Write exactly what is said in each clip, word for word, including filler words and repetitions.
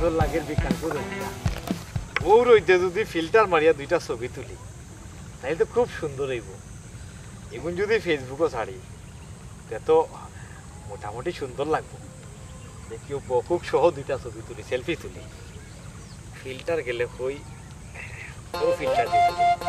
সুন্দর লাগে বিজ্ঞান প্রযুক্তিটা ওর ওইতে যদি ফিল্টার মারিয়া দুইটা ছবি তুলি তাহলে তো খুব সুন্দর হইব এখন যদি ফেসবুকও ছাড়ি তে তো মোটামুটি সুন্দর লাগবে দেখিও বকুক সহ দুইটা ছবি তুলি সেলফি তুলি ফিল্টার গেলে হই ও ফিল্টার দিয়ে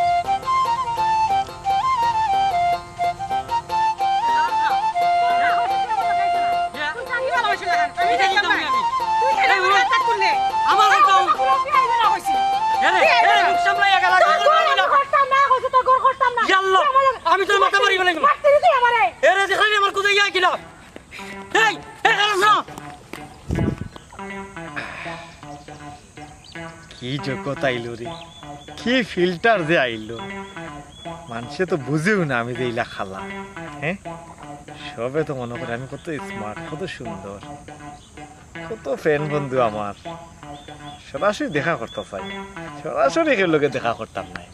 আমি তোর মাথা মারি বলে এরে দেখালি আমার কোথায় গিয়ে কিলো এই কি যোগ্যতা আইলো রে কি ফিল্টার যে আইলো মানুষে তো বুঝেও না আমি যে ইলা খালা হ্যাঁ সবে তো মনে করে আমি কত স্মার্ট কত সুন্দর কত ফ্রেন্ড বন্ধু আমার সরাসরি দেখা করতে চাই সরাসরি এর লোকে দেখা করতাম না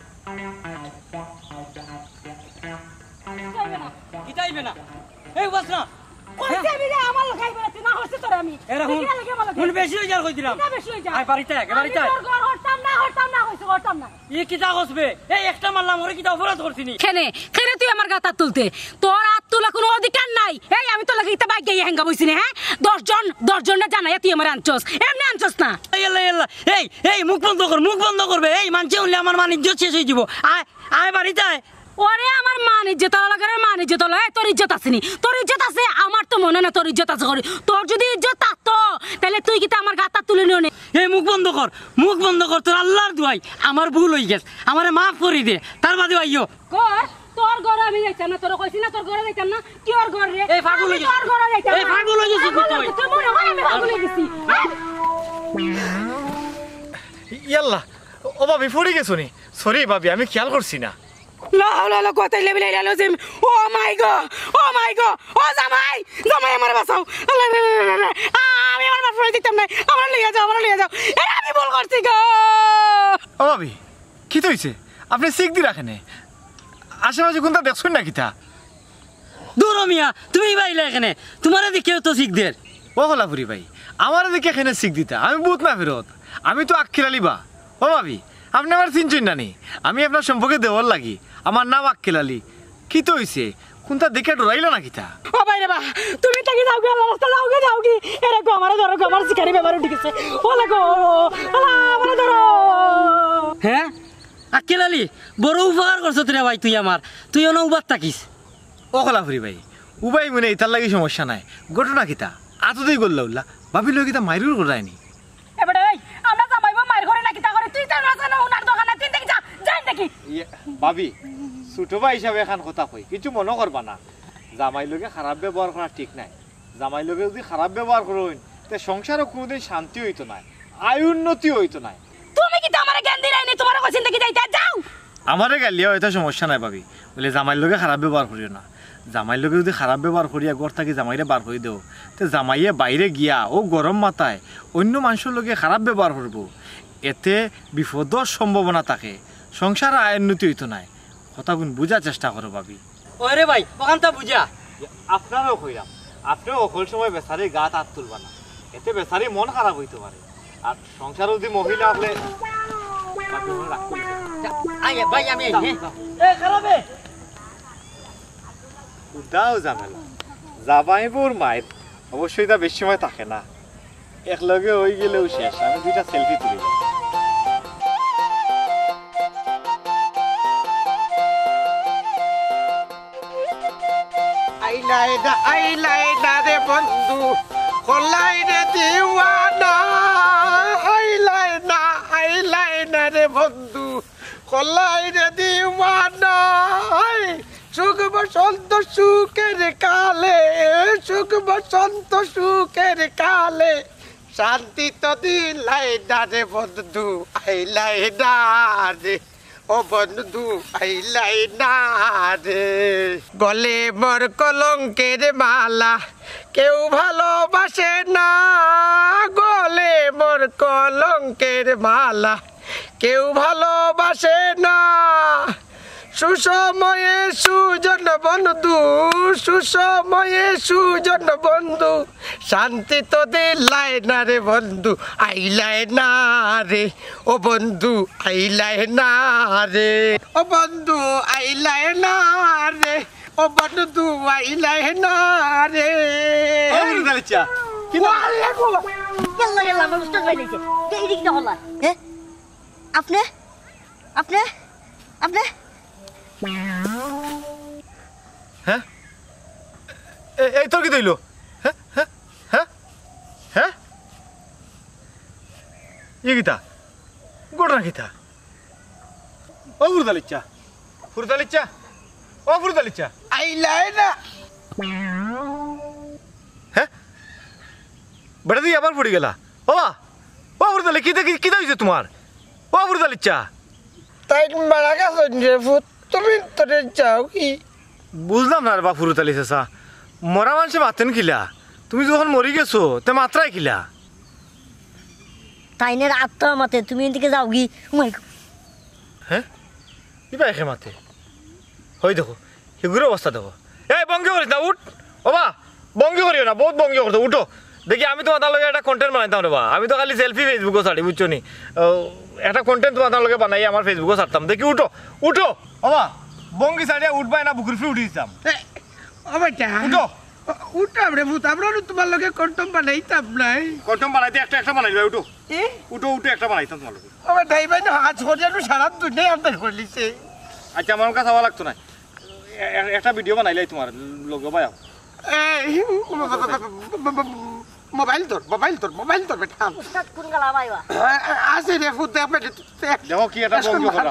গিটাইবে না এই বাস না কইতে আমি রে আমার লাগাইবে না হচ্ছে তোর আমি এরকম কোন বেশি হই যার কই দিলাম এটা বেশি হই যা আই বাড়িতে আগে বাড়িতে তোর ঘর হরতাম না হরতাম না কইছো হরতাম না ই কিটা কসবে এই একটা মারলাম ওরে কিটা অপরাধ করছিনি কেনে কেনে তুই আমার গাতা তুলতে তোর হাত তোলা কোনো অধিকার নাই এই আমি তো লাগাইতে বাইক গিয়ে হ্যাঙ্গা বইছি না হ্যাঁ দশ জন দশ জনটা জানাই তুই আমার আনছস এমনি আনছস না এলা এলা এই এই মুখ বন্ধ কর মুখ বন্ধ করবে এই মানছে হইলে আমার মান ইজ্জত শেষ হই যাব আয় আয় বাড়িতে আয় ওরে আমার মান ইজ্জত লাগার মান ইজ্জত লয় তোর ইজ্জত আসেনি তোর ইজ্জত আছে আমার তো মনে না তোর ইজ্জত আছে করি তোর যদি ইজ্জত থাকতো তাহলে তুই কি আমার গাতা তুলে নিও নে এই মুখ বন্ধ কর মুখ বন্ধ কর তোর আল্লাহর দোয়াই আমার ভুল হই গেছে আমারে maaf করে দে তার বাদে আইও কর তোর ঘরে আমি যাইতাম না তোর কইছি না তোর ঘরে যাইতাম না কি ওর ঘর রে এই পাগল হই তোর ঘরে যাইতাম এই পাগল হই গেছিস তুই তুই মনে হয় আমি পাগল হই গেছি ইয়াল্লা ও ভাবি পড়ে গেছো নি সরি ভাবি আমি খেয়াল করছি না লা লা লা কত লেভেল এলো যে ও my god O my god ও জামাই জামাই আমার বাঁচাও আমি আমার বাপ দিতাম না আমার লিয়ে যাও আমার লিয়ে যাও এ আমি বল করছি গো ও ভাবি কি তো হইছে আপনি সিক দি রাখেন আশেপাশে কোনটা দেখছুন না কিতা দূর মিয়া তুমি বাইলে এখানে তোমার দিকেও তো শিখ দের ও হলাপুরি ভাই আমার দিকে এখানে সিক দিতা আমি বুত না ফেরত আমি তো আক্কেলালি বা ও ভাবি আপনি আমার চিনচুন না নি আমি আপনার সম্পর্কে দেওয়ার লাগি আমার নাম আক্কেলালি কি তো হইছে কোনটা দেখে ডরাইলা না কিতা ও ভাই রে বা তুমি তাকি যাও গে আল্লাহ রাস্তা যাও গে যাও গে এরে গো আমার ধরো গো আমার শিকারি ব্যাপার উঠে গেছে ওলা গো আল্লাহ আমার ধরো হ্যাঁ আক্কেলালি বড় উপকার করছ তোরে ভাই তুই আমার তুই অন উবাত থাকিস ও হলাপুরি ভাই উবাই মনে ইতার লাগি সমস্যা নাই ঘটনা কিতা আততেই গল্লা উল্লা ভাবিল কিতা মাইরুর করায়নি এবারে এই আমরা জামাইবো মার ঘরে না কিতা করে তুই তো রাজা না উনার দোকানে তিন দেখি যা যাই দেখি ভাবি ছোট ভাই হিসাবে এখন কথা কই কিছু মনে করবা না জামাই লোকে খারাপ ব্যবহার করা ঠিক নাই জামাই লোকে যদি খারাপ ব্যবহার করেন তে সংসারও কোনোদিন শান্তি হইতো না আয় উন্নতি হইতো না তুমি কি আমারে জ্ঞান দিরাইনি তোমার কইছেন দেখি যাইতা যাও আমারে গালিয়া হয়তো সমস্যা নাই ভাবি বলে জামাই লোকে খারাপ ব্যবহার করিও না জামাই লোকে যদি খারাপ ব্যবহার করিয়া ঘর থাকি জামাইরে বার করে দেও তে জামাইয়ে বাইরে গিয়া ও গরম মাথায় অন্য মানুষের লোকে খারাপ ব্যবহার করবো এতে বিপদর সম্ভাবনা থাকে সংসার আয় উন্নতি হইতো না কথাগুন বুঝার চেষ্টা করো ভাবি ওরে ভাই ওখানটা বুঝা আপনারও কইরাম আপনিও অকল সময় বেচারি গা হাত তুলবা না এতে বেচারি মন খারাপ হইতে পারে আর সংসার যদি মহিলা হলে আয় ভাই আমি এ খারাপে উদাও ঝামেলা জামাইবুর মায়ের অবশ্যই তা বেশি সময় থাকে না একলগে হয়ে গেলেও শেষ আমি দুইটা সেলফি তুলি আইলাই না আইলাই না রে বন্ধু কলাই রে দিওয়ানা আইলাই না আইলাই না রে বন্ধু কলাই রে দিওয়ানা সুখ বসন্ত সুখের কালে সুখ বসন্ত সুখের কালে শান্তি তো দিলাই না রে বন্ধু আইলাই না রে ও বন্ধু আইলাই না রে গলে মোর কলঙ্কের মালা কেউ ভালোবাসে না গলে মোর কলঙ্কের মালা কেউ ভালোবাসে না সুসময়ে সুজন বন্ধু সুসময়ে সুজন বন্ধু শান্তি তো দিলাই না রে বন্ধু আইলাই না রে ও বন্ধু আইলাই না রে ও বন্ধু আইলাই না রে ও বন্ধু আইলাই না রে ফুরুতালিচা কি গেল গেল আমার উস্তাদ ভাই দিছে এই দিকটা হল হ্যাঁ আপনি আপনি আপনি হ্যাঁ এই তোর কি দইল হ্যাঁ হ্যাঁ হ্যাঁ হ্যাঁ ই গীতা গোড়া গীতা ও ফুরুতালিচা ফুরুতালিচা ও ফুরুতালিচা আইলাই না হ্যাঁ বেটা তুই আবার পড়ে গেলা বাবা ও ফুরুতালি কি দেখি কি হয়েছে তোমার ও ফুরুতালিচা তাই মারা গেছেন রে ভূত তুমি তোরে যাও কি বুঝলাম না রে বা ফুরুতালি চাচা মরা মানুষে মাতেন খিলা তুমি যখন মরি গেছো তে মাত্রাই খিলা তাইনের আত্মা মতে তুমি এদিকে যাও কি ওমাই হ্যাঁ কি পাই খে মাতে হই দেখো সেগুলো অবস্থা দেখো এই বঙ্গি করিস না উঠ বাবা বঙ্গি করিও না বহুত বঙ্গি করতো উঠো দেখি আমি তোমার লগে একটা কন্টেন্ট বানাইতাম রে বা আমি তো খালি সেলফি ফেসবুকও ছাড়ি বুঝছো নি একটা কন্টেন্ট তোমার লগে বানাই আমার ফেসবুকও ছাড়তাম দেখি উঠো উঠো বাবা বঙ্গি ছাড়িয়া উঠবাই না বুকুর ফ্রি উঠে দিতাম ও বেটা উঠো উঠাম রে ভূত আমরা তোমার লগে কন্টম বানাইতাম নাই কন্টেন্ট বানাইতে একটা একটা বানাই উঠো উঠো উঠো একটা বানাইতাম তোমার লগে ও বেটা এই বাইন হাত সরিয়ানো সারা দুনিয়া আন্দাজ করলিছে আচ্ছা আমার কাছে হওয়া লাগতো না একটা ভিডিও বানাইলাই তোমার লগে ভাই এই মোবাইল তোর মোবাইল তোর মোবাইল তোর বেটা উস্তাদ কোন গলা বাইবা আছে রে ভূত আপনি দেখো কি একটা বঙ্গি করা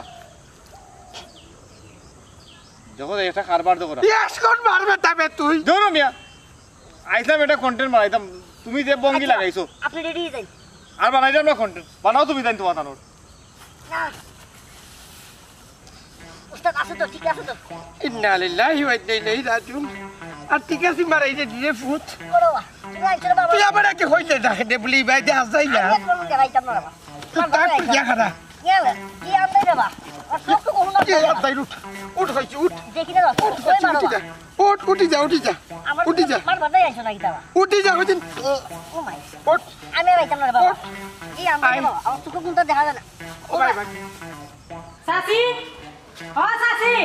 দেখো একটা কারবার দেখো এসকন মারবে তবে তুই ধরো মিয়া আইসাম এটা কন্টেন্ট বানাইতাম তুমি যে বঙ্গি লাগাইছো আপনি রেডি যাই আর বানাইতাম না কন্টেন্ট বানাও তুমি জানি তোমার তানোর উস্তাদ আছে তো ঠিক আছে তো ইন্না লিল্লাহি ওয়া ইন্না ইলাইহি রাজিউন আর ঠিক আছে মারাই দে রে ভূত বড় তুমি আইছো বাবা তুই আবার কি হইতে দেখে বলি ভাই দে আসাই না আমি দেখাইতাম না বাবা তাক ইয়া খারা গেল কি আনলে বাবা আর সব তো কোন না কে তাই উঠ উঠ হইছি উঠ দেখি না উঠ কই মারো উঠি যা উঠ উঠি যা উঠি যা আমার উঠি যা মার বাদাই আইছো নাকি দাবা উঠি যা হইদিন ও মাই উঠ আমি আইতাম না বাবা কি আনলে বাবা আর তুই কোনটা দেখা যায় না ও ভাই ভাই চাচি ও চাচি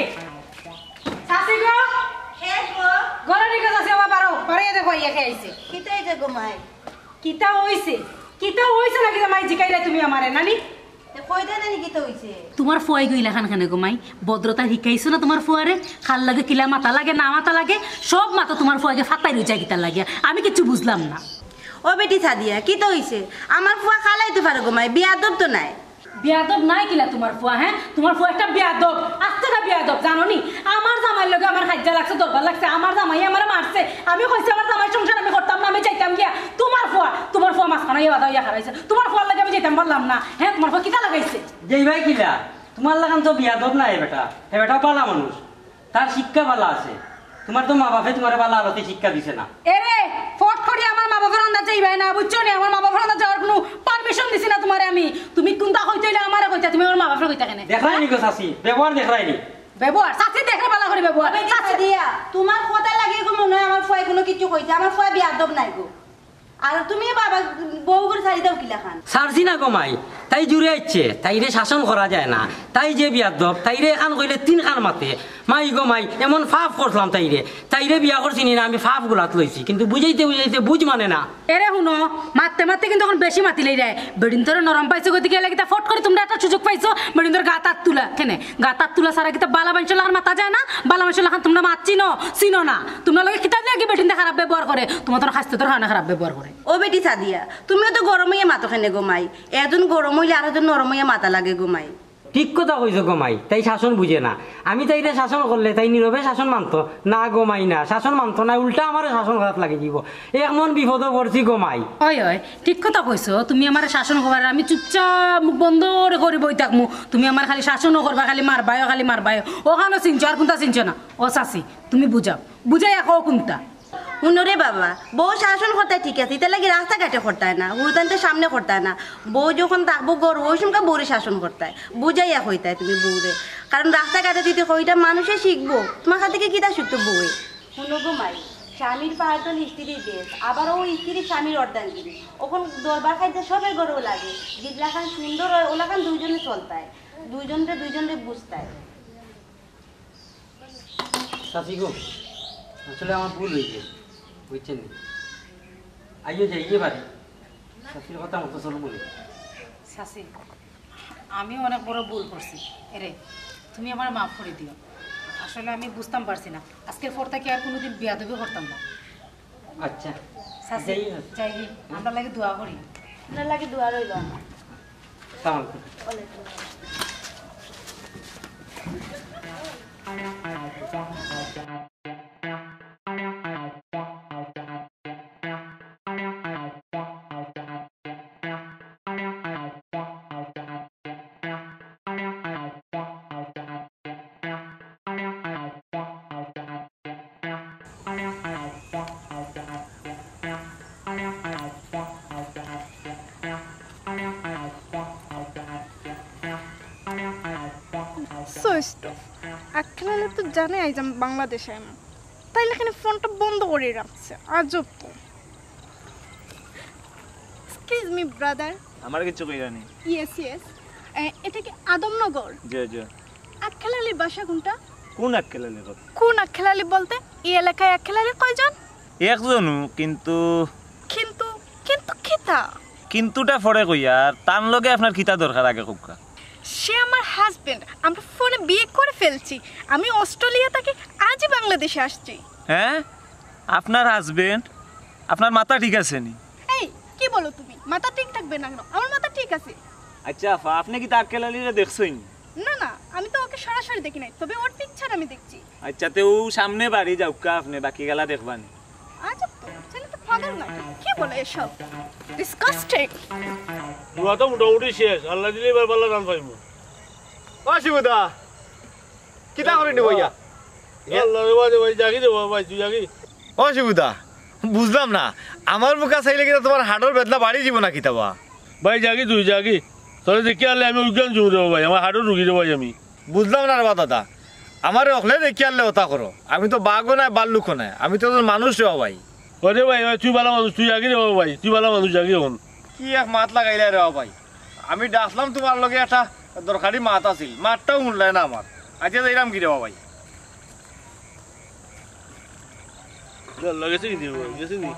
চাচি গো শেষ গো ঘরে দিকে যাচ্ছে আমার বারো বারে দেখো ইয়ে খেয়েছে কিতাই যে ঘুমাই কিতা হইছে কিতা হইছে নাকি মাই জিকাইলা তুমি আমারে নানি কই দেন নাকি কিতা হইছে তোমার ফুয়াই গইলা খান খানে গো মাই ভদ্রতা শিখাইছো না তোমার ফুয়ারে খাল লাগে কিলা মাথা লাগে না মাথা লাগে সব মাথা তোমার ফুয়াকে ফাটাই রইছে কিতা লাগে আমি কিছু বুঝলাম না ও বেটি সাদিয়া কিতা হইছে আমার ফুয়া খালাইতে পারে ঘুমাই বিয়াদব তো নাই বিয়াদব নাই কিলা তোমার ফুয়া হ্যাঁ তোমার ফুয়া একটা বিয়াদব আস্তেটা বিয়াদব জানো নি আমার জামাইয়ের লগে আমার খাজ্জা লাগছে দরকার লাগছে আমার জামাই আমার মারছে আমি কইছি আমার জামাই সংসার আমি করতাম না আমি চাইতাম গিয়া তোমার ফুয়া তোমার ফুয়া মাছ খানা ইয়া বাধা ইয়া খারাইছে তোমার ফুয়ার লাগে আমি যেতাম পারলাম না হ্যাঁ তোমার ফুয়া কিতা লাগাইছে যেই ভাই কিলা তোমার লাগান তো বিয়াদব নাই বেটা হে বেটা পালা মানুষ তার শিক্ষা ভালো আছে তোমার তো মা বাপে তোমার ভালো আলোতে শিক্ষা দিছে না এরে ফট করি আমার মা বাবার আন্দাজ যাইবাই না বুঝছো নি আমার মা বাবার আন্দাজ যাওয়ার কোনো পারমিশন দিছি না তোমারে আমি তুমি কোনটা কইতেইলে আমারে কইতা তুমি আমার মা বাপরে কইতা কেন দেখাইনি গো চাচি ব্যবহার দেখাইনি ব্যবহার চাচি দেখে ভালো করে ব্যবহার বেটি সাদিয়া তোমার কথা লাগে গো মনে হয় আমার ফুয়া কোনো কিছু কইছে আমার ফুয়া বিয়াদব নাই গো আর তুমি বাবা বউ করে ছাড়ি দাও কিলা খান সারছি না কমাই তাই জুড়ে আইছে তাইরে শাসন করা যায় না তাই যে বিয়াদব তাইরে খান কইলে তিন খান মাতে মাই গো মাই এমন ফাফ করলাম তাইরে তাইরে বিয়া করছি না আমি ফাফ গুলাত লইছি কিন্তু বুঝাইতে বুঝাইতে বুঝ মানে না এরে শুনো মারতে মারতে কিন্তু এখন বেশি মাতিলেই রে বেডিন তোর নরম পাইছো গতিকে লাগি তা ফট করে তোমরা একটা সুযোগ পাইছো বেডিন তোর গা তাত তুলা কেনে গা তাত তুলা সারা কিতা বালা বাঞ্চলা আর মাতা যায় না বালা বাঞ্চলা খান তোমরা মাত চিনো চিনো না তোমরা লগে কিতা দিয়ে কি বেডিন খারাপ ব্যবহার করে তোমার তোর হাসতে তোর হানা খারাপ ব্যবহার করে ও বেটি সাদিয়া তুমিও তো গরম হইয়া মাতো খানে গোমাই এজন গরম হইলে আর একজন নরম হইয়া মাথা লাগে গোমাই ঠিক কথা কইছো গোমাই তাই শাসন বুঝে না আমি তাইরে শাসন করলে তাই নীরবে শাসন মানতো না গোমাই না শাসন মানতো না উল্টা আমার শাসন করাত লাগে দিব এমন বিপদ পড়ছি গোমাই হয় হয় ঠিক কথা কইছো তুমি আমার শাসন করবার আমি চুপচাপ মুখ বন্ধ করে বই থাকমু তুমি আমার খালি শাসনও করবা খালি মারবায়ও খালি মারবায়ও ওখানে চিনছো আর কোনটা চিনছো না ও চাচি তুমি বুঝাও বুঝাই এখন কোনটা উনরে বাবা বউ শাসন করতায় ঠিক আছে এটা লাগে রাস্তাঘাটে করতায় না হুতানতে সামনে করতায় না বউ যখন থাকবো গর ওই সময় বউরে শাসন করতায় বুঝাইয়া হইতায় তুমি বউরে কারণ রাস্তাঘাটে যদি কইটা মানুষে শিখবো তোমার কাছ থেকে কিতা শিখতো বউয়ে শুনো গো মাই স্বামীর পাহাড় তো স্ত্রীর দেশ আবার ও স্ত্রীর স্বামীর অর্ধাঙ্গিনী ওখান দরবার খাইতে সবের গরও লাগে যেগুলাখান সুন্দর হয় ওলাখান দুইজনে চলতায় দুইজনরে দুইজনরে বুঝতায়। চাচি গো আসলে আমার ভুল হয়েছে বুঝছেন আইও যাই ইয়ে বাড়ি চাচির কথা মতো চলো বলি। শাসি আমি অনেক বড় ভুল করছি এরে তুমি আমার মাফ করে দিও আসলে আমি বুঝতাম পারছি না আজকের পর থেকে আর কোনোদিন বিয়াদবি করতাম না। আচ্ছা শাসি চাই আমরা লাগে দোয়া করি আপনার লাগে দোয়া রইল সালাম আজকাল তো জানে আইজ আমি বাংলাদেশে আমি তাইলে এখানে ফোনটা বন্ধ করে রাখছে আজব তো। Excuse me brother. আমার কিছু কইরা নি। ইয়েস ইয়েস এটা কি আদমনগর? জি জি। আক্কেলালির বাসা কোনটা? কোন আক্কেলালি? কোন আক্কেলালি বলতে এই এলাকায় আক্কেলালি কয়জন? একজনও কিন্তু কিন্তু কিন্তু কিতা কিন্তুটা পরে কইয়া তার লগে আপনার কিতা দরকার আগে কুকা? সে আমার হাজবেন্ড আমরা ফোনে বিয়ে করে ফেলছি আমি অস্ট্রেলিয়া থেকে আজই বাংলাদেশে আসছি। হ্যাঁ আপনার হাজবেন্ড? আপনার মাথা ঠিক আছে নি? এই কি বলো তুমি মাথা ঠিক থাকবে না কেন? আমার মাথা ঠিক আছে। আচ্ছা আফা আপনি কি আক্কেলালিরে দেখছেন? না না আমি তো ওকে সরাসরি দেখি নাই তবে ওর পিকচার আমি দেখছি। আচ্ছা তে ও সামনে বাড়ি যাউকা আপনি বাকি গেলা দেখবানি। আচ্ছা তো ছেলে তো পাগল না কি বলে এসব ডিসকাস্টিং। দুয়া তো মোটামুটি শেষ আল্লাহ দিলে এবার পাল্লা রান পাইবো। ও শিবুদা কিতা করে নিব ইয়া আল্লাহ রে বাজে ভাই জাগি রে ভাই তুই জাগি। ও শিবুদা বুঝলাম না আমার মুখা চাইলে কিনা তোমার হাড়ের বেদনা বাড়ি যাব না কিতাবা? ভাই জাগি তুই জাগি তোরে দেখি আনলে আমি উজ্ঞান জমে দেবো ভাই আমার হাড়ও রুগী রে ভাই আমি। বুঝলাম না রে বা দাদা আমার অখলে দেখি আনলে ওটা করো আমি তো বাঘও নাই বাল্লুকও নাই আমি তো মানুষ রে ভাই। ওরে ভাই তুই ভালো মানুষ তুই জাগি রে ভাই তুই ভালো মানুষ জাগি এখন। কি এক মাত লাগাইলে রে ভাই আমি ডাকলাম তোমার লগে একটা দরকারি মাত আছিল মাতটাও শুনলে না আমার আজকে যাইলাম কি রে ভাই। গেছে কি গেছে নি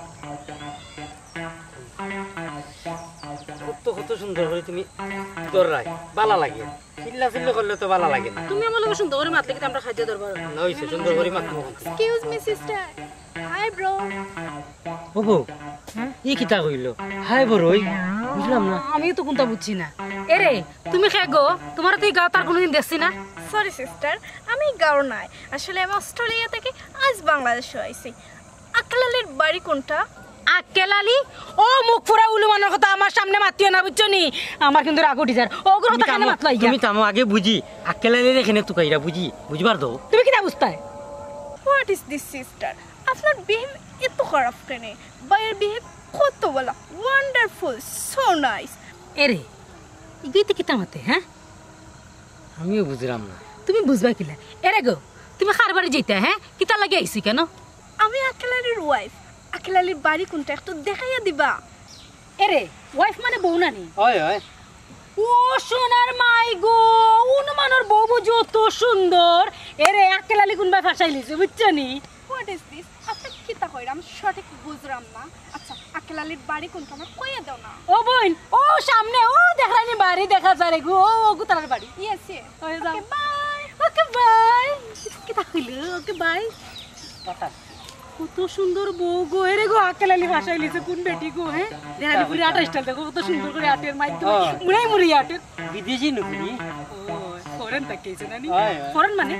কত কত সুন্দর করে তুমি দৌড়াই ভালো লাগে চিল্লা চিল্লা করলে তো ভালো লাগে না। তুমি আমার লোক সুন্দর করে মাতলে কিন্তু আমরা খাইতে দরবার না হইছে সুন্দর করে মাত। Excuse me sister hi bro. ওবো ই কিতা কইল হাই বড়ই বুঝলাম না। আমি তো কোনটা বুঝছি না এরে তুমি খে গো তোমার তো এই গাঁও তার কোনোদিন দেখছি না। সরি সিস্টার আমি গাঁও নাই আসলে আমি অস্ট্রেলিয়া থেকে আজ বাংলাদেশে আইছি। আক্কেলালির বাড়ি কোনটা? আক্কেলালি ও মুখ ফুরা উলুমানের কথা আমার সামনে মাতিও না বুঝছো নি আমার কিন্তু রাগ উঠি যার ও কথা কেন মাতলো আইয়া? তুমি তামো আগে বুঝি আক্কেলালির এখানে তো কইরা বুঝি বুঝবার দাও। তুমি কিটা বুঝতাই? হোয়াট ইজ দিস সিস্টার আপনার বিহেভ এত খারাপ কেন? বাইরের বিহেভ কত বলা ওয়ান্ডারফুল সো নাইস। এরে ইগিতে কিতা মাতে হ্যাঁ আমিও বুঝলাম না। তুমি বুঝবা কিলা এরে গো তুমি কার বাড়ি যাইতে হ্যাঁ কিতা লাগে আইছি কেন? আমি আক্কেলালির ওয়াইফ আক্কেলালির বাড়ি কোনটা একটু দেখাইয়া দিবা? এরে ওয়াইফ মানে বউ নানি? ওই ওই ও সোনার মাই গো অনুমানের বউ বুঝো তো সুন্দর। এরে আক্কেলালি কোন ভাই ফাঁসাই লিছে বুঝছো নি? হোয়াট ইজ দিস আপনি কিতা কইরা আমি সঠিক বুঝলাম না। আচ্ছা আক্কেলালির বাড়ি কোনটা আমার কইয়া দাও না। ও বোন ও সামনে ও দেখানি বাড়ি দেখা যায় রে গো ও গুতার বাড়ি। ইয়েস ইয়েস ওই যাও ওকে বাই। ওকে বাই কিতা কইলো ওকে বাই। কত সুন্দর বউ গো এরে গো আক্কেলালি ভাষাই লিছে কোন বেটি গো হ্যাঁ দেখানি পুরি আটা স্টাইল দেখো কত সুন্দর করে আটের মাধ্যমে মুড়াই মুড়ি আটের বিদেশি নুপুরি ও ফরেন তাকেইছে নানি হয়, হয়। ফরেন মানে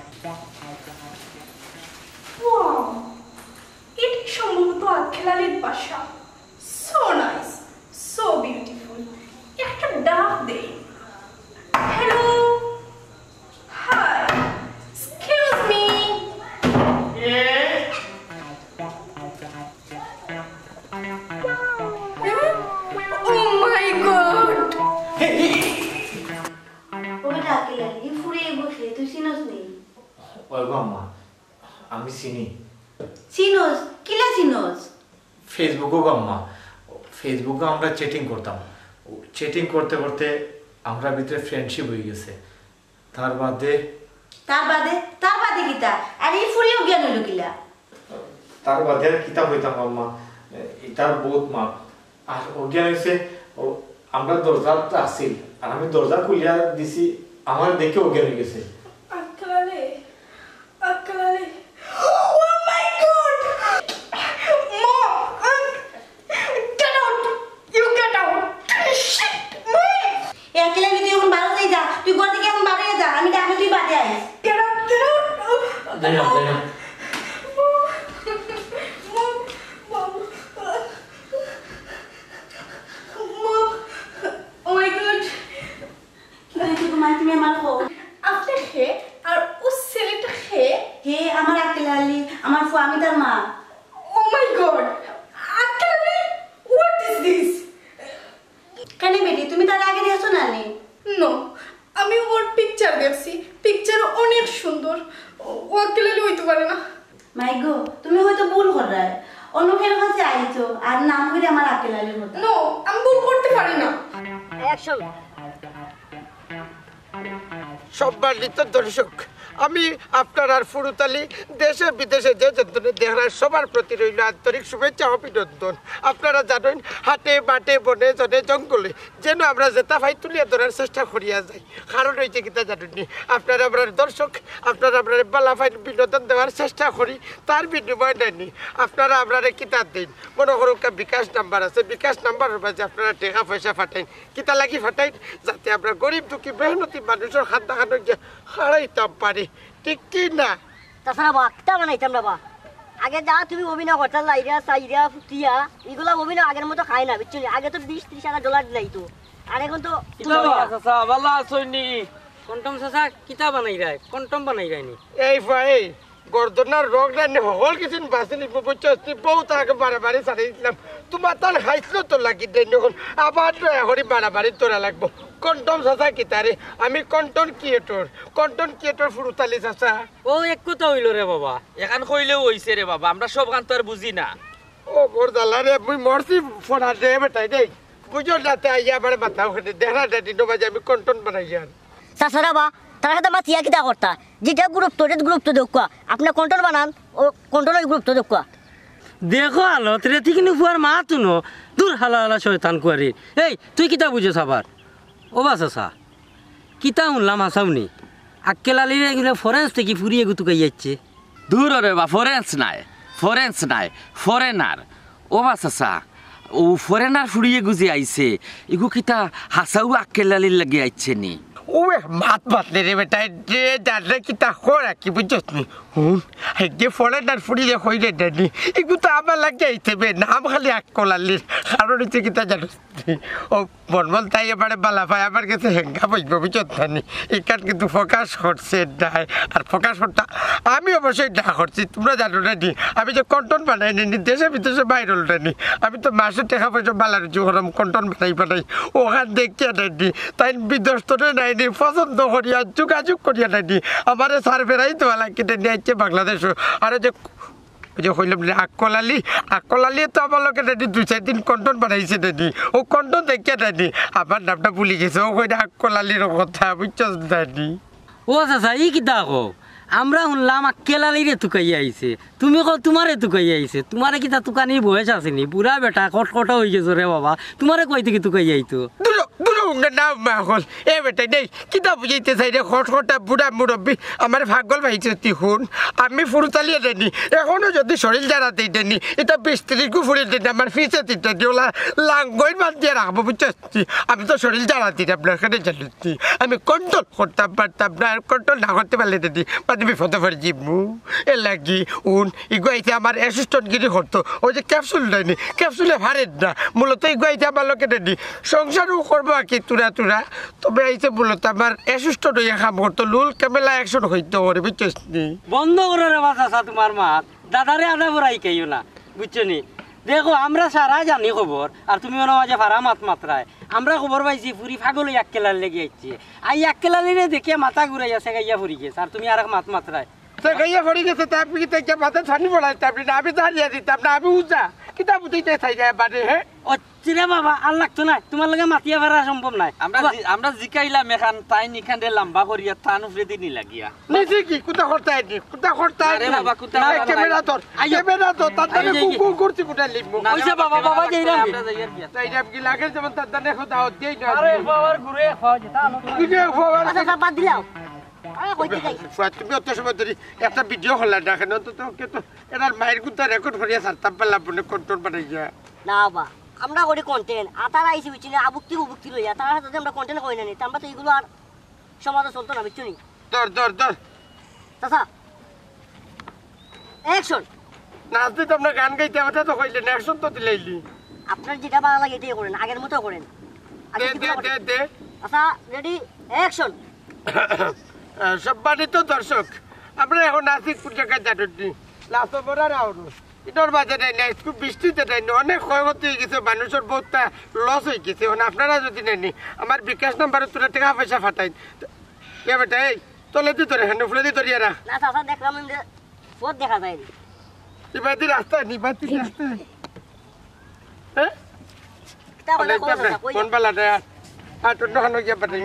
ওয়াও এটি সম্ভবত আক্কেলালির বাসা। So nice so beautiful. একটা ডাক দে। Hello hi excuse me. Oh my god ওটা আক্কেলালি ফুরিয়ে বসে আমি চিনি চিনোস কিলা চিনোস ফেসবুকও আম্মা ফেসবুকে আমরা চ্যাটিং করতাম চ্যাটিং করতে করতে আমরা ভিতরে ফ্রেন্ডশিপ হয়ে গেছে তার বাদে তার বাদে তার বাদে কিতা আর এই ফুরিও জ্ঞান হইল কিলা তার বাদে আর কিতাব হইতাম আম্মা এটার বহুত মাপ আর অজ্ঞান হয়েছে আমরা দরজা আসিল আর আমি দরজা খুলিয়া দিছি আমার দেখে অজ্ঞান হয়ে গেছে আকালে আকালে Oh my god! Mom! Um, get out! You get out! Shit! Mom! এ আকেলা তুই এখন বারো যাই যা তুই ঘর থেকে এখন বারো যা আমি ডাকে তুই বাদে আইস Get out! Get out! জানি না জানি না Mom! Mom! Mom! Oh my god! কি হয়েছে তোমার তুমি আমার খো আপনি হে আর ও ছেলেটা হে হে আমার আকেলা আলি আমার ফু আমি তার মা Oh my god! Akali! What is this? কেন বেটি তুমি তার আগে দেখছো না নি No, আমি ওর পিকচার দেখছি পিকচার অনেক সুন্দর ও আকেলালি হইতে পারে না মাই গো তুমি হয়তো ভুল করায় অন্য কেন কাছে আইছো আর নাম করে আমার আকেলা আলির মতো নো আমি ভুল করতে পারি না অ্যাকশন সম্মানিত দর্শক আমি আপনার আর ফুরুতালি দেশে বিদেশে যে যন্ত্রণে দেখার সবার প্রতি রইল আন্তরিক শুভেচ্ছা অভিনন্দন আপনারা জানেন হাটে মাঠে বনে জনে জঙ্গলে যেন আমরা জেতা ভাই তুলিয়া ধরার চেষ্টা করিয়া যাই কারণ হয়েছে কিতা জানেননি আপনারা আমরা দর্শক আপনারা আপনার বালা ভাই বিনোদন দেওয়ার চেষ্টা করি তার বিনিময় নেননি আপনারা আপনারা কিতা দিন মনে করুন বিকাশ নাম্বার আছে বিকাশ নাম্বারের মাঝে আপনারা টাকা পয়সা ফাটাইন কিতা লাগি ফাটাইন যাতে আমরা গরিব দুঃখী মেহনতি মানুষের হাত দেখানো গিয়ে হারাইতাম পারি ঠিক কি না তাছাড়া বা কিতা বানাইতাম না বা আগে যা তুমি অভিনয় করতাম লাইরা সাইরা ফুটিয়া এগুলা অভিনয় আগের মতো খায় না বুঝছো আগে তো বিশ ত্রিশ হাজার ডলার দিলাই তো আর এখন তো চাচা ভালো আছোনি কন্টম চাচা কিতা বানাই রায় কন্টম বানাই রায়নি এই ভাই গর্দনার রোগ না হল কিছু বাঁচিনি বুঝছো বউ তাকে বাড়াবাড়ি ছাড়িয়ে দিলাম তোমার তার খাইছিল তো লাগি দেন যখন আবার তো এখনই বাড়াবাড়ি তোরা লাগবো কন্টম চাচা কি তারে আমি কন্টন ক্রিয়েটর কন্টন ক্রিয়েটর ফুরুতালি চাচা ও এক কথা হইল রে বাবা এখান কইলেও হইছে রে বাবা আমরা সব গান তো আর বুঝি না ও মোর দালা রে মুই মরছি ফোনা দে বেটাই দেই বুঝো যাতে আইয়া আমার মাথা ওখানে দেখা দেয় দিন বাজে আমি কন্টন বানাই যান তাছাড়া বা তার সাথে মা তিয়া কিতা করতা যেটা গ্রুপ তো গ্রুপ তো দেখুয়া আপনি কন্ট্রোল বানান ও কন্ট্রোল গ্রুপ তো দেখুয়া দেখো আলো রে ঠিক নুফুয়ার মা তুনো দূর হালা হালা শয়তান কুয়ারি এই তুই কিতা বুঝছ আবার ও বাস আসা কিতা শুনলাম আসাউনি আক্কেলালির এগুলো ফরেন্স থেকে ফুরিয়ে গুতুকাই যাচ্ছে দূর রে বা ফরেন্স নাই ফরেন্স নাই ফরেনার ও বাসা ও ফরেনার ফুরিয়ে গুজি আইছে এগু কিতা হাসাউ আক্কেলালির লাগে আইছে নি ওয়ে মাত বাতলে রে বেটা যে জানলে কি তা হরা কি বুঝছ নি হুম যে ফরেনার ফুরিয়ে হইলে দেনি এগু তো আমার লাগে আইতে বে নাম খালি আক্কেলালির কারণ হচ্ছে কিতা জানো ও বনবল তাই এবারে বালা ভাই আমার কাছে হেঙ্গা বসবো বুঝছ নি এখান কিন্তু ফোকাস করছে নাই আর ফোকাস করতা আমি অবশ্যই না করছি তোমরা জানো না নি আমি যে কন্টন বানাই নি দেশে বিদেশে বাইরে নি আমি তো মাসে টাকা পয়সা বালা রুচি করলাম কন্টন বানাই বানাই ওখান দেখিয়া নেই তাই বিদেশে নাই নি পছন্দ করিয়া যোগাযোগ করিয়া নাই নি আমার সার্ভেরাই তো কিনে নিয়ে আসছে বাংলাদেশ আর যে যে হইলাম আকলালি আকলালি তো আমার লোকের নানি দুই চার দিন কন্টন বানাইছে নানি ও কন্টন দেখিয়া নানি আমার নামটা ভুলে গেছে ও কইনা আকলালির কথা বুঝছ নানি ও চাচা ই কিতা কো আমরা শুনলাম আক্কেলালিরে তুকাই আইছে তুমি কো তোমারে তুকাই আইছে তোমারে কিতা তুকানির বয়স আসেনি বুড়া বেটা কটকটা হয়ে গেছো রে বাবা তোমারে কই থেকে তুকাই আইতো দুলো দুলো নাম মাহল এ বেটাই নেই কিতা বুঝাইতে চাই রে খটখটা বুড়া মুরব্বী আমার ভাগ্যল ভাইছে তুই শুন আমি ফুরুতালিয়ে দেনি এখনো যদি শরীর জানাতে দেনি এটা বিশ ত্রিশগু ফুরে দেনি আমার ফিসে তিনটা দিওলা লাঙ্গই বাদ দিয়ে রাখবো বুঝছি আমি তো শরীর জানাতি আপনার এখানে জানাচ্ছি আমি কন্ট্রোল করতাম পারতাম না আর কন্ট্রোল না করতে পারলে দিদি মানে বিপদে পড়ে জিমু এ লাগি উন ইগুয়াইতে আমার অ্যাসিস্ট্যান্টগিরি করতো ওই যে ক্যাপসুল দেয়নি ক্যাপসুলে ভারেন না মূলত ইগুয়াইতে আমার লোকে দেনি সংসারও করবো আর কি তুরা তুরা তবে এইতে মূলত আমার অ্যাসিস্ট্যান্ট হইয়া কাম করতো লুল ক্যামেলা অ্যাকশন হইতো ওরে বুঝছিস নি বন্ধ করো রে বাচ্চা তোমার মাত দাদারে আদা বড়াই কেউ না বুঝছো নি দেখো আমরা সারা জানি খবর আর তুমি মনে মাঝে ভাড়া মাত মাত্রায় আমরা খবর পাইছি ফুরি ফাগল আক্কেলাল লেগে যাচ্ছে আই আক্কেলালিরে দেখে মাথা ঘুরাই আছে গাইয়া ফুরি গেছে আর তুমি আর এক মাত মাত্রায় সে গাইয়া পড়ে গেছে তা আপনি কি তাকে মাথা ছানি পড়াইতে আপনি না আমি দাঁড়িয়ে দিতাম না আমি উজা কিতাব দিতে চাই যায় বাড়ি হ্যাঁ ও চিরে বাবা আর লাগতো না তোমার লগে মাতিয়া ফেরা সম্ভব নাই আমরা আমরা জিকাইলাম এখান তাই নিখান দে লম্বা করিয়া তান উপরে দিনি লাগিয়া নিজে কি কুতা করতে আইনি কুতা করতে আইনি আরে বাবা, কুতা না, করতে ক্যামেরা তোর ক্যামেরা তোর তার আই, দানে এই, এই। কুকু করতে কুটা লিখবো ওইসে বাবা বাবা যাইরা আমরা যাইয়ার বিয়া তাই না কি লাগে যেমন তার দানে খোদা হত দেই না আরে বাবার ঘুরে খাওয়া যেতা কি যে ফোন আচ্ছা আচ্ছা, বাদ দিলাম আরে কইতে যাই তুমি অত সময় ধরে একটা ভিডিও হল্লা না কেন তো তোকে তো এনার মায়ের কুতা রেকর্ড করিয়া সারতাম পারলাম বলে কন্ট্রোল বানাই যা না বা আমরা করি কন্টেন্ট আতারা আইসি বুঝছি না আবুক্তি বুবুক্তি লইয়া তারা যদি আমরা কন্টেন্ট করি না নি আমরা তো এগুলো আর সমাজে চলতো না বুঝছো নি দর দর দর চাচা অ্যাকশন নাচ দিতে আমরা গান গাইতে আমার তো কইলে অ্যাকশন তো দিলাইলি আপনার যেটা ভালো লাগে এটাই করেন আগের মতো করেন দে দে দে দে আচ্ছা রেডি অ্যাকশন সম্মানিত দর্শক আমরা এখন আছি কোন জায়গায় জানি লাস্ট বরার আউর ইটোর বাজারে নাই খুব বৃষ্টিতে নাই অনেক ক্ষয়ক্ষতি হয়ে গেছে মানুষের বহুতটা লস হয়ে গেছে এখন আপনারা যদি নেননি আমার বিকাশ নাম্বারে তোরা টাকা পয়সা ফাটাই কে বেটা এই তলে দি তোরে হ্যান্ড ফুলে দি তোর ইয়ারা না চাচা দেখলাম যে পথ দেখা যায় নিবাদি রাস্তা নিবাদি রাস্তা হ্যাঁ তা বলে কোন চাচা কই কোন বেলা রে আর তোর দোকান গিয়ে পাঠাই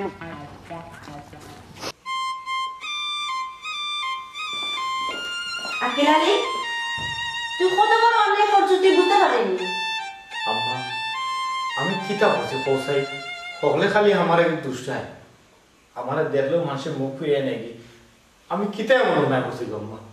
আকিল আলী তুই কত বড় অন্যায় করছিস তুই বুঝতে পারিনি আম্মা আমি কিতা বলছি পৌঁছাই হগলে খালি আমার এক দুষ্টায় আমার দেখলেও মানুষের মুখ ফিরিয়ে নাকি আমি কিতা এমন অন্যায় করছি গো আম্মা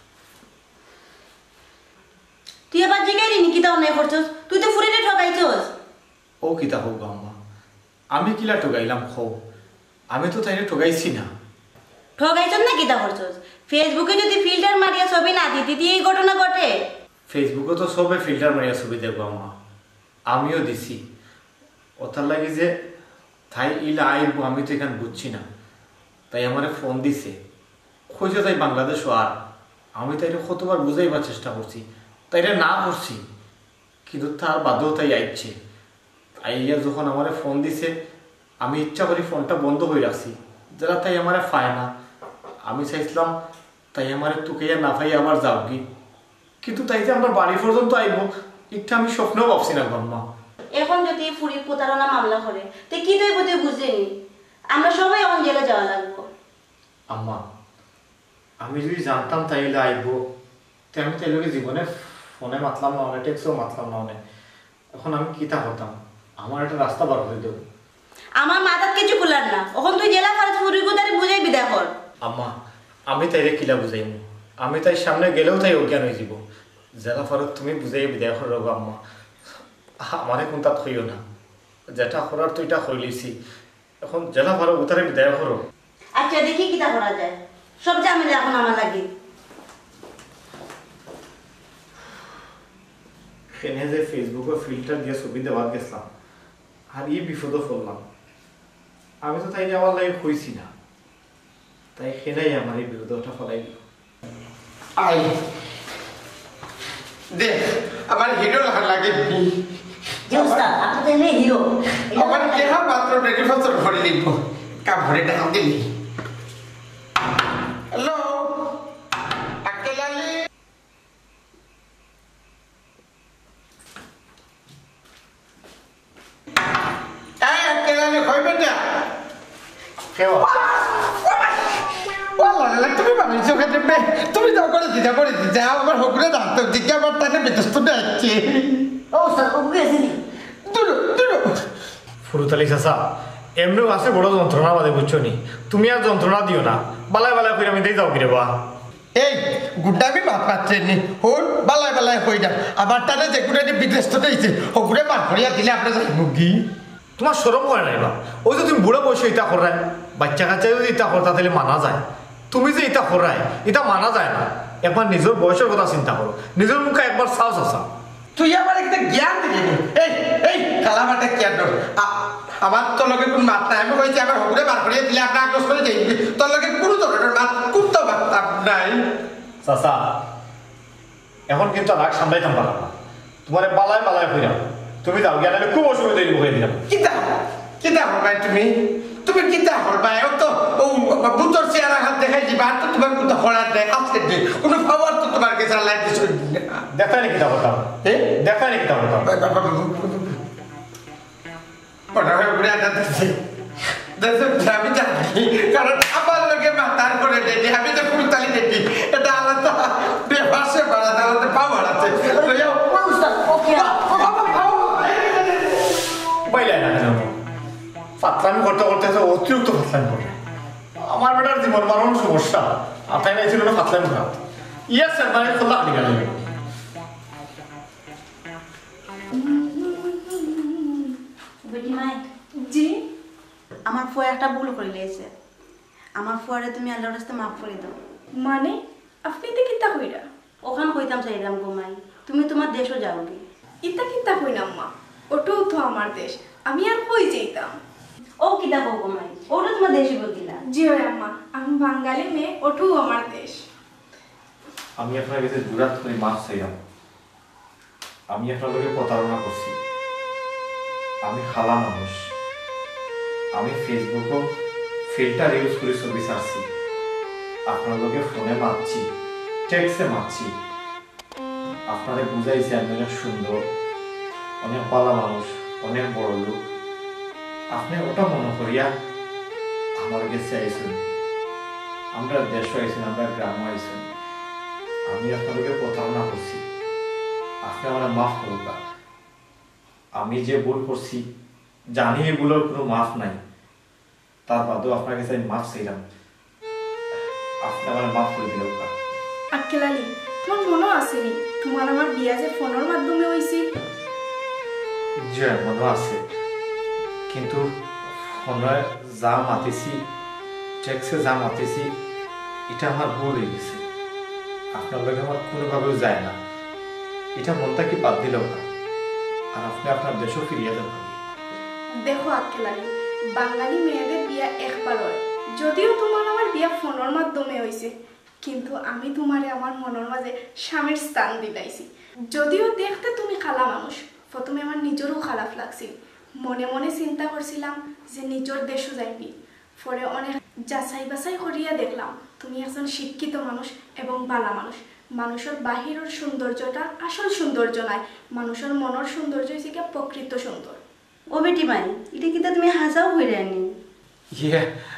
তুই এবার জিগাইলি নি কিতা অন্যায় করছিস তুই তো ফুরিনে ঠকাইছস ও কিতা হোক গো আম্মা আমি কিলা ঠগাইলাম খো আমি তো তাইলে ঠগাইছি না ঠকাইছস না কিতা করছস ফেসবুকে যদি ফিল্টার মারিয়া ছবি না দিতি তুই এই ঘটনা ঘটে ফেসবুকে তো সবে ফিল্টার মারিয়া ছবি দেখবো আম্মা আমিও দিছি ওটার লাগে যে তাই ইলা আইব আমি তো এখানে বুঝছি না তাই আমারে ফোন দিছে খুঁজে তাই বাংলাদেশ আর আমি তাইরে কতবার বুঝাইবার চেষ্টা করছি তাইরে না করছি কিন্তু তার বাদেও তাই আইছে আইয়া যখন আমারে ফোন দিছে আমি ইচ্ছা করি ফোনটা বন্ধ হয়ে রাখছি যারা তাই আমারে পায় না আমি চাইছিলাম তাই আমারে তুকাইয়া না পাই আবার যাও কি কিন্তু তাই যে আমরা বাড়ি পর্যন্ত আইব এটা আমি স্বপ্নেও ভাবছি না গম্মা এখন যদি ফুরির প্রতারণা মামলা করে তুই কি তুই তুই বুঝেনি আমরা সবাই এখন জেলে যাওয়া লাগবো আম্মা আমি যদি জানতাম তাইলে আইব তো আমি তাইলে জীবনে ফোনে মাতলাম না অনেক টেক্সও মাতলাম না অনেক এখন আমি কিতা করতাম আমার একটা রাস্তা বার করে দেব আমার মাথার কিছু কুলার না এখন তুই জেলা ফারজ ফুরির কোথায় বুঝাই বিদায় কর আম্মা আমি তাইলে কিলা বুঝাইম আমি তাই সামনে গেলেও তাই অজ্ঞান হয়ে যাব জেলা ফারত তুমি বুঝাই বিদায় করো গো আম্মা আমারে কোন তাত হইও না যেটা করার তো এটা হইলিছি এখন জেলা ফারো উতারে বিদায় করো আচ্ছা দেখি কিটা করা যায় সব ঝামেলা এখন আমার লাগে সেনে যে ফেসবুকে ফিল্টার দিয়ে ছবি দেওয়ার গেছিলাম আর এই বিপদও পড়লাম আমি তো তাই আমার লাগে হইছি না তাই সেটাই আমার এই বিপদটা ফলাই দিল আই দেখ আমার হিরো লাগে যে উস্তাদ আপনি তো এমনি হিরো আমার দেহা মাত্র দেড় বছর ভরে লিখবো কাম ভরে টাকা দিলি হ্যালো আকেল আলী এই আকেল আলী কই বেটা কেউ তুমি ভাবিছো খেতে তুমি যাও করে দিতে করে দিতে আমার হকুরে ডাক্তার দিকে আমার তাকে বিতস্ত ডাকছে ও উস্তাদ ও গেছিনি দুটো দুটো ফুরুতালি চাচা এমনিও আছে বড় যন্ত্রণা বাদে বুঝছো নি তুমি আর যন্ত্রণা দিও না বালায় বালায় করে আমি দিয়ে যাও কিরে বা এই গুড্ডামি মাত পাচ্ছে নি হল বালায় বালায় হয়ে যান আবার তাদের যে গুড়ে বিদেশ তো দিয়েছে হকুরে বার করিয়া দিলে আপনার যাই মুগি তোমার সরম হয় নাই বা ওই যে তুমি বুড়ো বয়সে ইটা করায় বাচ্চা কাচ্চা যদি ইটা করতা তাহলে মানা যায় তুমি যে ইটা করায় এটা মানা যায় না একবার নিজের বয়সের কথা চিন্তা করো নিজের মুখে একবার চাও চাচা তুই আমার একটা জ্ঞান দিলি এই এই কালামাটা জ্ঞান আমার তোর লগে কোন মাত নাই আমি কইছি আমার হকুরে বার করিয়া দিলে আপনার আগ্রহ করে যাই তোর লগে কোনো ধরনের মাত কোন তো মাত নাই চাচা এখন কিন্তু রাগ সামলাইতাম পারলাম না তোমার বালায় বালায় হইলাম তুমি যাও জ্ঞান খুব অসুবিধা হয়ে দিলাম কিতা কিতা ভাই তুমি তুমি কিতা করবা ও তো ও বুতর চেহারা হাত দেখাই দিবা তো তোমার কোথা হড়ার দেয় আজকে দিন কোনো খবর তো তোমার কাছে আল্লাহ দিছে দেখা নি কিতা কথা হ্যাঁ দেখা নি কিতা কথা পড়া হয়ে ঘুরে আটা দিছে আমি জানি কারণ আমার লোকে মাতার করে দেয় আমি তো ফুলতালি দেখি এটা আলাদা বেফাসে বাড়া আলাদা পা বাড়াচ্ছে বাইলে না কেন ফাতলামি করতে করতে তো অতিরিক্ত ফাতলামি করে আমার বেটার জীবন মারণ সমস্যা আতাই নাই ছিল না ফাতলামি করা ইয়ে স্যার মানে খোলা খালি গেল জি আমার ফুয়া একটা ভুল করে লিয়েছে আমার ফুয়ারে তুমি আল্লাহর রাস্তায় মাফ করে দাও মানে আপনি তো কিতা কইরা ওখান কইতাম চাইলাম গোমাই তুমি তোমার দেশও যাওগে ইতা কিতা কইলাম মা ওটাও তো আমার দেশ আমি আর কই যাইতাম ও কিতা বউ গোমাই ওটা তোমার দেশে বলতিলা জি ওই আম্মা আমি বাঙালি মেয়ে ওটাও আমার দেশ আমি আপনার কাছে জুরাত করে মাছ চাইলাম আমি আপনার লোকে প্রতারণা করছি আমি খালা মানুষ আমি ফেসবুকও ফিল্টার ইউজ করে ছবি ছাড়ছি আপনার লোকে ফোনে মারছি টেক্সে মারছি আপনাদের বুঝাইছি আমি অনেক সুন্দর অনেক পালা মানুষ অনেক বড় লোক আপনি ওটা মনে করিয়া আমার কাছে আইসুন আমরা দেশ আইসুন আমরা গ্রাম আইসুন আমি আপনাদেরকে প্রতারণা করছি আপনি আমার মাফ করুক আমি যে ভুল করছি জানি এগুলোর কোনো মাফ নাই তার বাদেও আপনার কাছে আমি মাফ চাইলাম আপনি আমার মাফ করে দিল আক্কেল আলী তোমার মনে আসেনি তোমার আমার বিয়া যে ফোনের মাধ্যমে হয়েছিল জি মনে আছে কিন্তু ফোনে যা মাতিছি টেক্সে যা মাতিছি এটা আমার ভুল হয়ে গেছে আপনার লগে আমার কোনোভাবেও যায় না এটা মনটা কি বাদ দিল না আর আপনি আপনার দেশও ফিরিয়ে যাবেন দেখো আক্কেল আলী বাঙালি মেয়েদের বিয়া একবার হয় যদিও তোমার আমার বিয়া ফোনের মাধ্যমে হয়েছে কিন্তু আমি তোমারে আমার মনের মাঝে স্বামীর স্থান দিলাইছি যদিও দেখতে তুমি খালা মানুষ প্রথমে আমার নিজেরও খারাপ লাগছিল মনে মনে চিন্তা করছিলাম যে নিজের দেশও যাইবি পরে অনেক যাচাই বাছাই করিয়া দেখলাম তুমি একজন শিক্ষিত মানুষ এবং বালা মানুষ মানুষের বাহিরের সৌন্দর্যটা আসল সৌন্দর্য নয় মানুষের মনের সৌন্দর্য হচ্ছে কি প্রকৃত সুন্দর ও বেটি মাই এটা কি তুমি হাসাও হইরা নি ইয়ে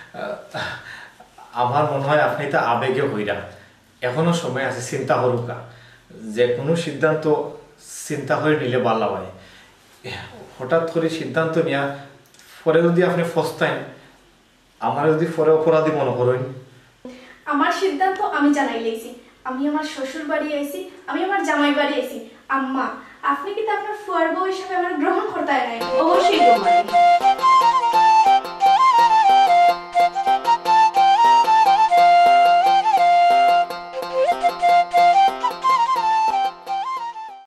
আমার মনে হয় আপনি তো আবেগে হইরা এখনো সময় আছে চিন্তা করুকা যে কোনো সিদ্ধান্ত চিন্তা করে নিলে ভালো হয় হঠাৎ করে সিদ্ধান্ত নিয়া পরে যদি আপনি ফস্তাইন আমার যদি পরে অপরাধী মনে করেন আমার সিদ্ধান্ত আমি জানাই লইছি আমি আমার শ্বশুর বাড়ি আইছি আমি আমার জামাই বাড়ি আইছি আম্মা আপনি কি তো আপনার ফুয়ার বউ হিসেবে আমার গ্রহণ করতে নাই অবশ্যই গোমাই